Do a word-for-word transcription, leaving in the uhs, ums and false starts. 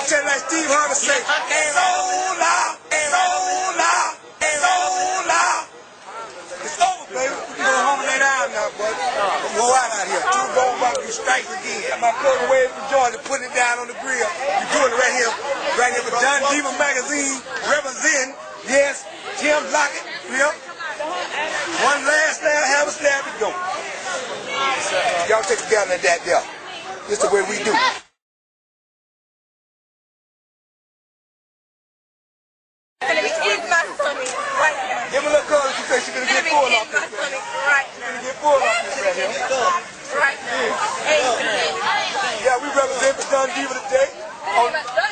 I'm telling like Steve Harvey say, so loud, so loud, so loud. It's over, baby. We can go home and lay down now, buddy. Go out out here. Two gold buckets, you strike again. Got my cousin away from Georgia, putting it down on the grill. You doing it right here, right here for John Diva Magazine, representing, yes, Jim Lockett, yep. One last slab, have a slab to go. Y'all take a gander at that there. This is the way we do. Give me a little color, you say she's gonna get full off this right here. Right now. Gonna get full off this right here. Right now. Yeah, we represent for John Diva today. On